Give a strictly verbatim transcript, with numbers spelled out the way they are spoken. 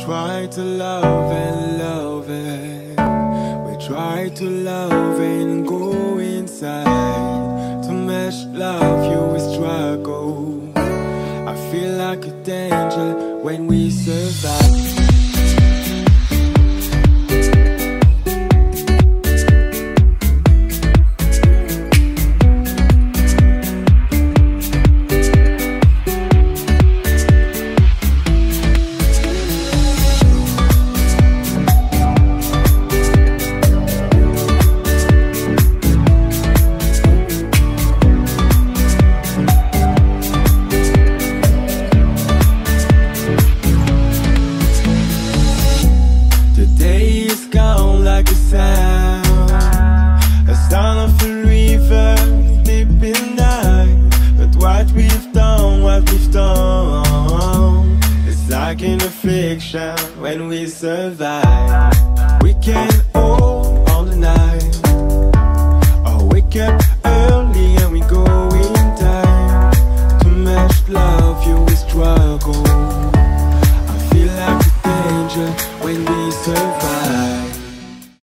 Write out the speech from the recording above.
try to love and love it. We try to love and go inside. To match love, you will struggle. I feel like a danger when we survive. In a fiction, when we survive, we can hold all the night, or wake up early and we go in time. To match love, you will struggle. I feel like a danger